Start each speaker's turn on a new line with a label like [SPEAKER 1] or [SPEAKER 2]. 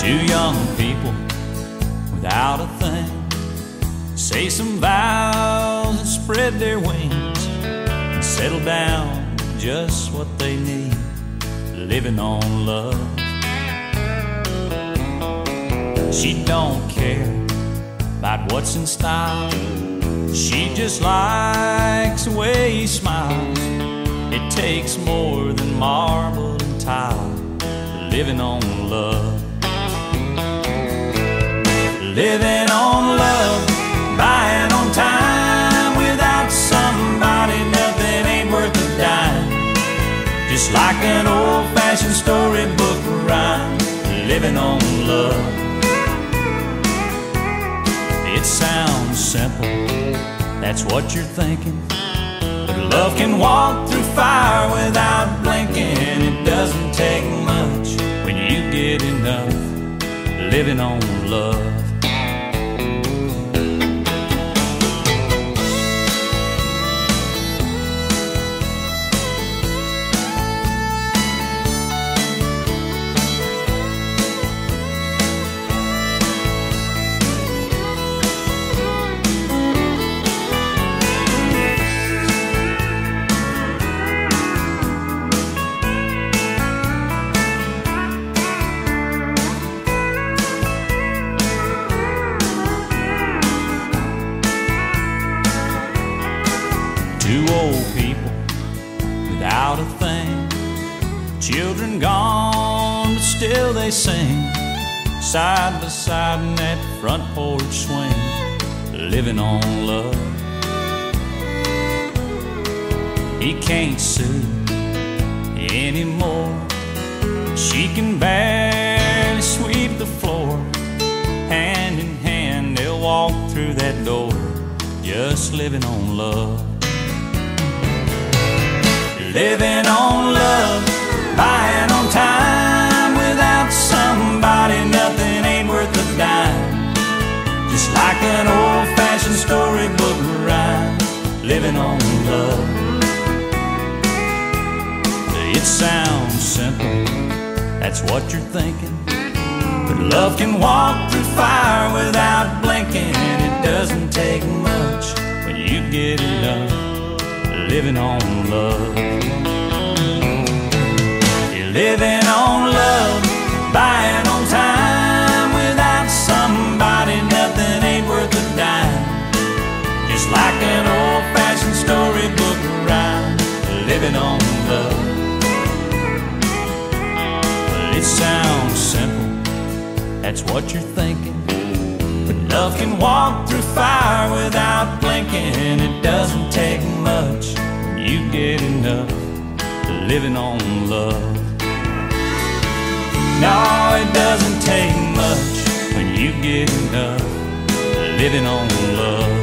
[SPEAKER 1] Two young people without a thing say some vows and spread their wings and settle down just what they need, living on love. She don't care about what's in style, she just likes the way he smiles. It takes more than marble and tile, living on love. Living on love, buying on time. Without somebody, nothing ain't worth a dime. Just like an old-fashioned storybook rhyme, living on love. It sounds simple, that's what you're thinking, but love can walk through fire without blinking. It doesn't take much when you get enough, living on love. Two old people without a thing, children gone, but still they sing, side by side in that front porch swing, living on love. He can't see anymore, she can barely sweep the floor. Hand in hand they'll walk through that door, just living on love. Living on love, buying on time. Without somebody, nothing ain't worth a dime. Just like an old-fashioned storybook rhyme, living on love. It sounds simple, that's what you're thinking, but love can walk through fire without blinking. It doesn't take much when you get enough, living on love. You're living on love, buying on time. Without somebody, nothing ain't worth a dime. Just like an old-fashioned storybook rhyme, living on love. Well, it sounds simple, that's what you're thinking, but love can walk through fire without blinking. It doesn't take much when you get enough, living on love. No, it doesn't take much when you get enough, living on love.